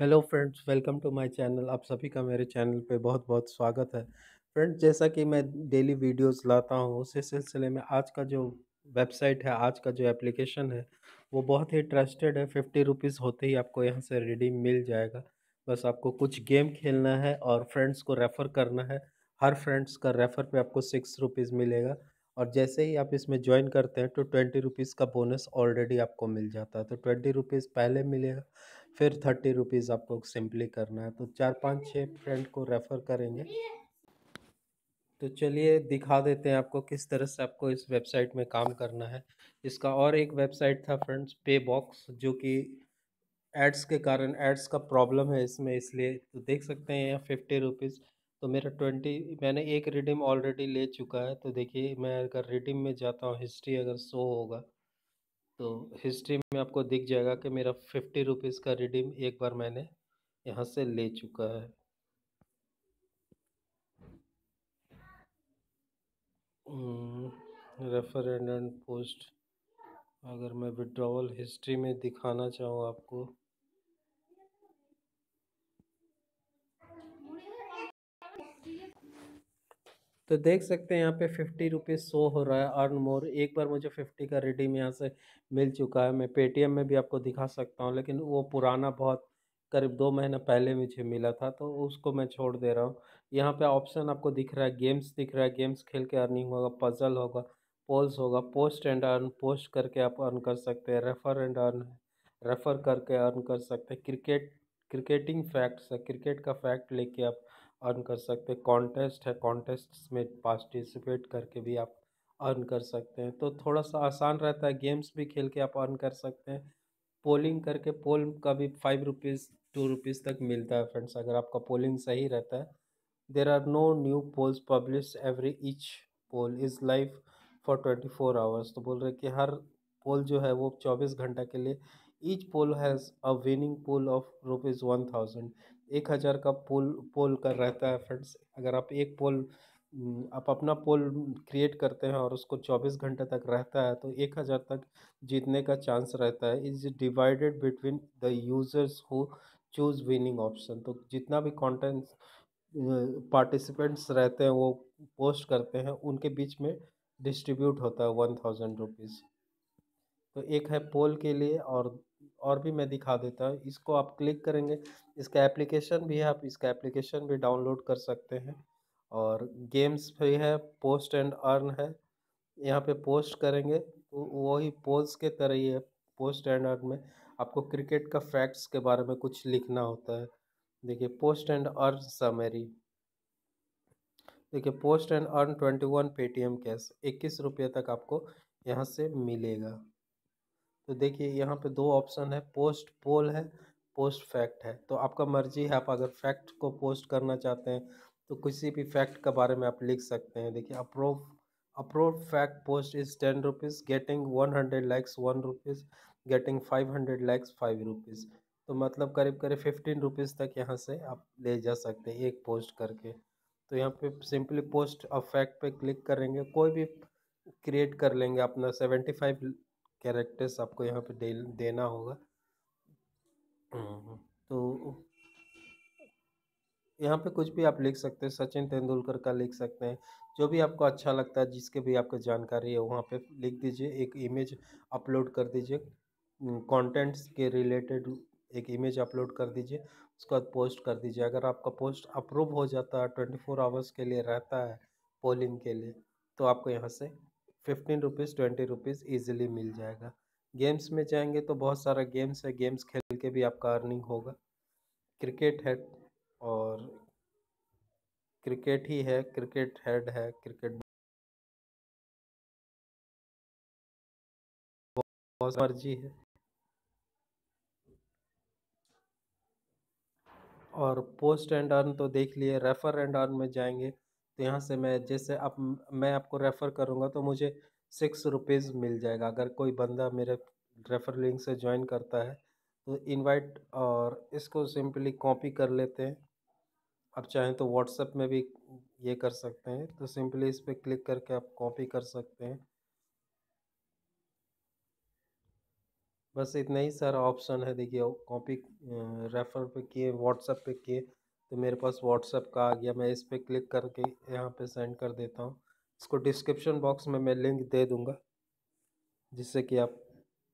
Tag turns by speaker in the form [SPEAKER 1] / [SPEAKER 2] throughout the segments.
[SPEAKER 1] Hello friends, welcome to my channel. आप सभी का मेरे चैनल पे बहुत बहुत स्वागत है। फ्रेंड्स, जैसा कि मैं डेली वीडियोस लाता हूँ, उसी सिलसिले में आज का जो वेबसाइट है, आज का जो एप्लीकेशन है, वो बहुत ही ट्रस्टेड है। 50 रुपीज़ होते ही आपको यहाँ से रिडीम मिल जाएगा। बस आपको कुछ गेम खेलना है और फ्रेंड्स को रेफ़र करना है। हर फ्रेंड्स का रेफ़र पे आपको 6 रुपीज़ मिलेगा। और जैसे ही आप इसमें ज्वाइन करते हैं तो 20 रुपीज़ का बोनस ऑलरेडी आपको मिल जाता है। तो 20 रुपीज़ पहले मिलेगा, फिर 30 रुपीज़ आपको सिंपली करना है। तो 4 5 6 फ्रेंड को रेफ़र करेंगे। तो चलिए दिखा देते हैं आपको किस तरह से आपको इस वेबसाइट में काम करना है। इसका और एक वेबसाइट था फ्रेंड्स, पे बॉक्स, जो कि एड्स के कारण एड्स का प्रॉब्लम है इसमें, इसलिए तो देख सकते हैं यहाँ 50 रुपीज़। तो मेरा 20, मैंने एक रिडीम ऑलरेडी ले चुका है। तो देखिए, मैं अगर रिडीम में जाता हूँ, हिस्ट्री अगर शो होगा तो हिस्ट्री में आपको दिख जाएगा कि मेरा 50 रुपीज़ का रिडीम एक बार मैंने यहाँ से ले चुका है। रेफर एंड पोस्ट, अगर मैं विड्रॉवल हिस्ट्री में दिखाना चाहूँ आपको, तो देख सकते हैं यहाँ पे 50 रुपीज़ शो हो रहा है, अर्न मोर। एक बार मुझे 50 का रिडीम यहाँ से मिल चुका है। मैं पेटीएम में भी आपको दिखा सकता हूँ, लेकिन वो पुराना, बहुत करीब 2 महीना पहले मुझे मिला था, तो उसको मैं छोड़ दे रहा हूँ। यहाँ पे ऑप्शन आपको दिख रहा है, गेम्स दिख रहा है, गेम्स खेल के अर्निंग होगा, पजल होगा, पोल्स होगा, पोस्ट एंड अर्न, पोस्ट करके आप अर्न कर सकते हैं, रेफर एंड अर्न, रेफर करके अर्न कर सकते हैं, क्रिकेटिंग फैक्ट्स है, क्रिकेट का फैक्ट लेके आप अर्न कर सकते हैं, कॉन्टेस्ट है, कॉन्टेस्ट में पार्टिसिपेट करके भी आप अर्न कर सकते हैं। तो थोड़ा सा आसान रहता है, गेम्स भी खेल के आप अर्न कर सकते हैं। पोलिंग करके, पोल का भी 5 रुपीज़ 2 रुपीज़ तक मिलता है फ्रेंड्स, अगर आपका पोलिंग सही रहता है। There are no new polls publish every each, poll is live for 24 hours. तो बोल रहे कि हर पोल जो है वो 24 घंटा के लिए, each poll has a winning poll of rupees 1000। 1,000 का पोल पोल का रहता है फ्रेंड्स। अगर आप एक पोल, आप अपना पोल क्रिएट करते हैं और उसको 24 घंटे तक रहता है, तो 1,000 तक जीतने का चांस रहता है। Is divided between the users who choose winning option. तो जितना भी कंटेंट पार्टिसिपेंट्स रहते हैं, वो पोस्ट करते हैं, उनके बीच में डिस्ट्रीब्यूट होता है 1000 रुपीज़। तो एक है पोल के लिए, और भी मैं दिखा देता हूँ। इसको आप क्लिक करेंगे, इसका एप्लीकेशन भी है, आप इसका एप्लीकेशन भी डाउनलोड कर सकते हैं। और गेम्स भी है, पोस्ट एंड अर्न है। यहाँ पे पोस्ट करेंगे तो वही पोल्स के तरह ही है। पोस्ट एंड अर्न में आपको क्रिकेट का फैक्ट्स के बारे में कुछ लिखना होता है। देखिए, पोस्ट एंड अर्न समरी। देखिए, post and earn 21 Paytm cash, 21 रुपये तक आपको यहाँ से मिलेगा। तो देखिए, यहाँ पे दो ऑप्शन है, पोस्ट पोल है, पोस्ट फैक्ट है। तो आपका मर्जी है, आप अगर फैक्ट को पोस्ट करना चाहते हैं तो किसी भी फैक्ट के बारे में आप लिख सकते हैं। देखिए, approve approve fact post is 10 rupees, getting 100 likes 1 rupees, getting 500 likes 5 rupees. तो मतलब करीब करीब 15 रुपीज़ तक यहाँ से आप ले जा सकते हैं एक पोस्ट करके। तो यहाँ पे सिंपली पोस्ट अ फैक्ट पे क्लिक करेंगे, कोई भी क्रिएट कर लेंगे अपना। 75 कैरेक्टर्स आपको यहाँ पे देना होगा। तो यहाँ पे कुछ भी आप लिख सकते हैं, सचिन तेंदुलकर का लिख सकते हैं, जो भी आपको अच्छा लगता है, जिसके भी आपको जानकारी है वहाँ पे लिख दीजिए। एक इमेज अपलोड कर दीजिए, कंटेंट्स के रिलेटेड एक इमेज अपलोड कर दीजिए, उसके बाद पोस्ट कर दीजिए। अगर आपका पोस्ट अप्रूव हो जाता है, 24 आवर्स के लिए रहता है पोलिंग के लिए, तो आपको यहाँ से 15 रुपीज़ 20 रुपीज़ ईजिली मिल जाएगा। गेम्स में जाएंगे तो बहुत सारा गेम्स है, गेम्स खेल के भी आपका अर्निंग होगा। क्रिकेट है, और क्रिकेट ही है, क्रिकेट हेड है, क्रिकेट बहुत मर्जी है। और पोस्ट एंड अर्न तो देख लिए। रेफ़र एंड अर्न में जाएंगे तो यहाँ से मैं, जैसे अब मैं आपको रेफ़र करूँगा तो मुझे 6 रुपीज़ मिल जाएगा। अगर कोई बंदा मेरे रेफ़र लिंक से ज्वाइन करता है तो इनवाइट, और इसको सिंपली कॉपी कर लेते हैं। आप चाहें तो व्हाट्सएप में भी ये कर सकते हैं, तो सिंपली इस पर क्लिक करके आप कॉपी कर सकते हैं। बस इतना ही सारा ऑप्शन है। देखिए कॉपी, रेफर पे किए, व्हाट्सएप पे किए तो मेरे पास व्हाट्सएप का आ गया। मैं इस पे क्लिक करके यहाँ पे सेंड कर देता हूँ। इसको डिस्क्रिप्शन बॉक्स में मैं लिंक दे दूँगा, जिससे कि आप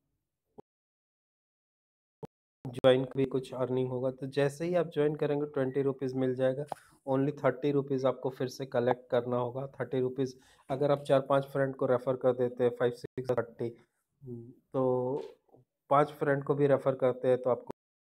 [SPEAKER 1] ज्वाइन भी कुछ अर्निंग होगा। तो जैसे ही आप ज्वाइन करेंगे 20 रुपीज़ मिल जाएगा। ओनली 30 रुपीज़ आपको फिर से कलेक्ट करना होगा। 30 रुपीज़ अगर आप 4-5 फ्रेंड को रेफ़र कर देते हैं, 5 6 30, तो 5 फ्रेंड को भी रेफ़र करते हैं तो आपको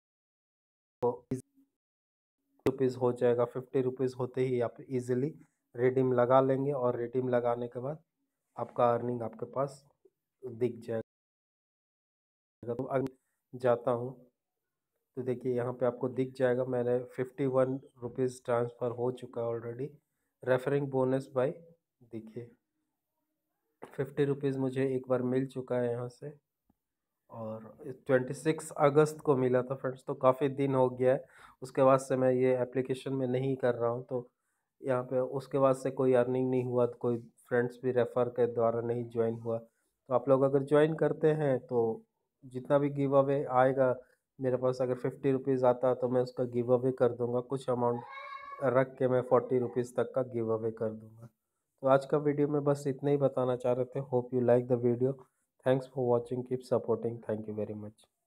[SPEAKER 1] रुपीज़ हो जाएगा। 50 रुपीज़ होते ही आप इजीली रिडीम लगा लेंगे, और रिडीम लगाने के बाद आपका अर्निंग आपके पास दिख जाएगा। तो अब जाता हूँ तो देखिए यहाँ पे आपको दिख जाएगा, मैंने 51 रुपीज़ ट्रांसफ़र हो चुका है ऑलरेडी। रेफरिंग बोनस बाय, देखिए 50 रुपीज़ मुझे एक बार मिल चुका है यहाँ से, और 26 अगस्त को मिला था फ्रेंड्स, तो काफ़ी दिन हो गया है। उसके बाद से मैं ये एप्लीकेशन में नहीं कर रहा हूँ, तो यहाँ पे उसके बाद से कोई अर्निंग नहीं हुआ, तो कोई फ्रेंड्स भी रेफ़र के द्वारा नहीं ज्वाइन हुआ। तो आप लोग अगर ज्वाइन करते हैं तो जितना भी गिव अवे आएगा मेरे पास, अगर 50 रुपीज़ आता है तो मैं उसका गिव अवे कर दूँगा। कुछ अमाउंट रख के मैं 40 रुपीज़ तक का गिव अवे कर दूँगा। तो आज का वीडियो में बस इतना ही बताना चाह रहे थे। Hope you like the video. Thanks for watching, keep supporting, thank you very much.